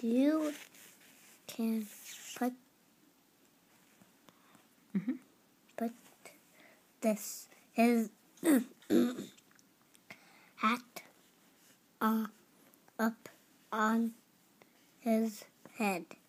You can put his hat up on his head.